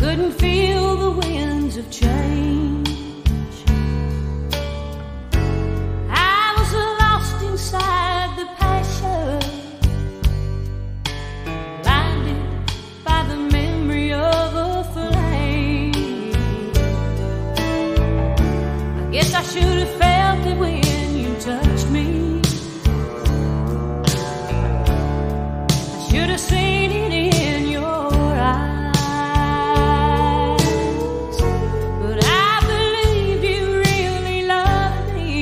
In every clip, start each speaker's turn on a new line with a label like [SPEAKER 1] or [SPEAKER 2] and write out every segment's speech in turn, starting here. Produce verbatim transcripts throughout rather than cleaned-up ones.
[SPEAKER 1] couldn't feel the winds of change. I was lost inside the passion, blinded by the memory of a flame. I guess I should have felt it when you touched me. I should have seen it in your eyes. But I believed you really loved me.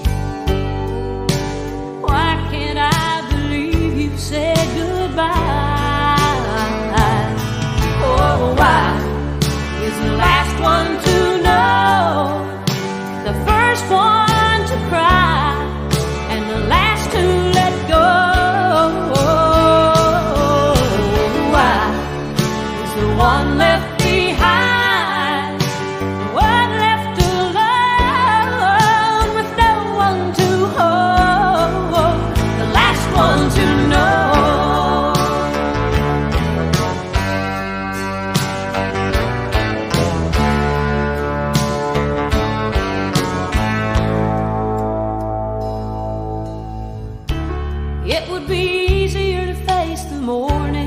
[SPEAKER 1] Why can't I believe you said goodbye? Oh, why is the last one to know, the first one to cry, and the last to let go? Why is the one left behind, the one left alone with no one to hold, the last one to know? It would be easier to face the morning